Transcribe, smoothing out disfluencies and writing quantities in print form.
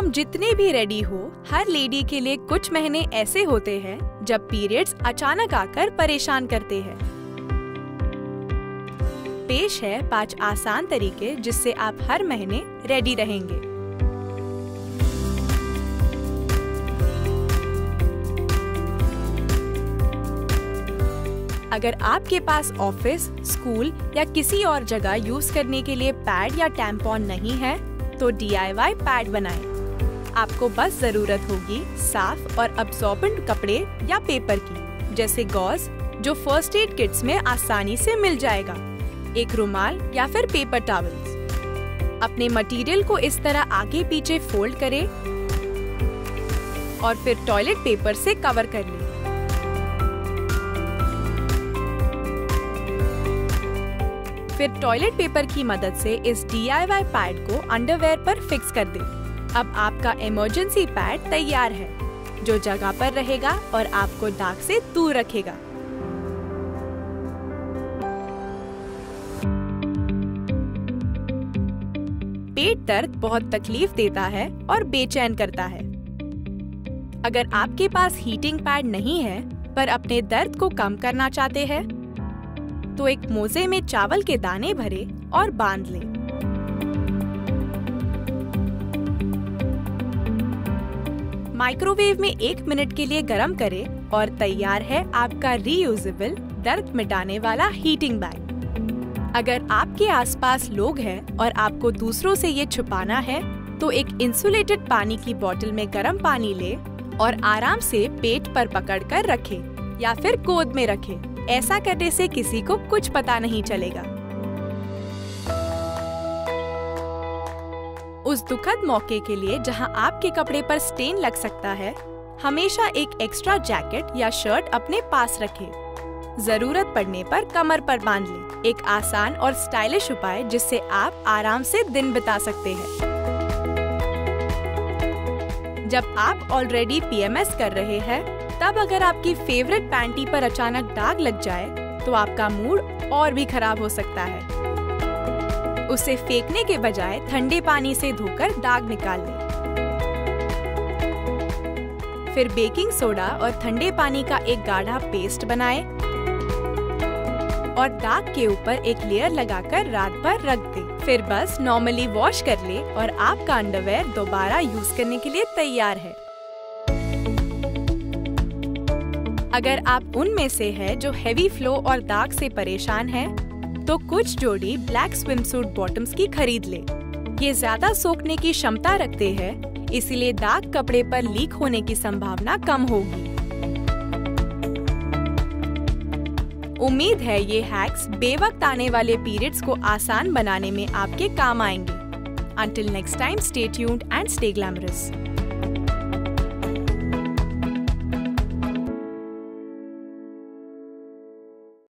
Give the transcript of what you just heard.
हम जितने भी रेडी हो, हर लेडी के लिए कुछ महीने ऐसे होते हैं जब पीरियड्स अचानक आकर परेशान करते हैं। पेश है 5 आसान तरीके जिससे आप हर महीने रेडी रहेंगे। अगर आपके पास ऑफिस, स्कूल या किसी और जगह यूज करने के लिए पैड या टैम्पॉन नहीं है, तो DIY पैड बनाएं। आपको बस जरूरत होगी साफ और अब्सॉर्बेंट कपड़े या पेपर की, जैसे गॉज जो फर्स्ट एड किट्स में आसानी से मिल जाएगा, एक रुमाल या फिर पेपर टॉवल्स। अपने मटेरियल को इस तरह आगे पीछे फोल्ड करें और फिर टॉयलेट पेपर से कवर कर लें। फिर टॉयलेट पेपर की मदद से इस DIY पैड को अंडरवेयर पर फिक्स कर दें। अब आपका इमरजेंसी पैड तैयार है, जो जगह पर रहेगा और आपको दाग से दूर रखेगा। पेट दर्द बहुत तकलीफ देता है और बेचैन करता है। अगर आपके पास हीटिंग पैड नहीं है पर अपने दर्द को कम करना चाहते हैं, तो एक मोजे में चावल के दाने भरे और बांध लें। माइक्रोवेव में 1 मिनट के लिए गरम करें और तैयार है आपका रीयूजेबल दर्द मिटाने वाला हीटिंग बैग। अगर आपके आसपास लोग हैं और आपको दूसरों से ये छुपाना है, तो एक इंसुलेटेड पानी की बोतल में गर्म पानी लें और आराम से पेट पर पकड़कर रखें या फिर गोद में रखें। ऐसा करने से किसी को कुछ पता नहीं चलेगा। उस दुखद मौके के लिए जहां आपके कपड़े पर स्टेन लग सकता है, हमेशा एक एक्स्ट्रा जैकेट या शर्ट अपने पास रखें। जरूरत पड़ने पर कमर पर बांध लें। एक आसान और स्टाइलिश उपाय जिससे आप आराम से दिन बिता सकते हैं। जब आप ऑलरेडी PMS कर रहे हैं, तब अगर आपकी फेवरेट पैंटी पर अचानक दाग लग जाए, तो आपका मूड और भी खराब हो सकता है। उसे फेंकने के बजाय ठंडे पानी से धोकर दाग निकाल लें। फिर बेकिंग सोडा और ठंडे पानी का एक गाढ़ा पेस्ट बनाएं और दाग के ऊपर एक लेयर लगाकर रात भर रख दें। फिर बस नॉर्मली वॉश कर ले और आपका अंडरवेयर दोबारा यूज करने के लिए तैयार है। अगर आप उनमें से हैं जो हेवी फ्लो और दाग से परेशान हैं, तो कुछ जोड़ी ब्लैक स्विमसूट बॉटम्स की खरीद लें। ये ज्यादा सोखने की क्षमता रखते हैं, इसलिए दाग कपड़े पर लीक होने की संभावना कम होगी। उम्मीद है ये हैक्स बेवक्त आने वाले पीरियड्स को आसान बनाने में आपके काम आएंगे। Until next time, stay tuned and stay glamorous.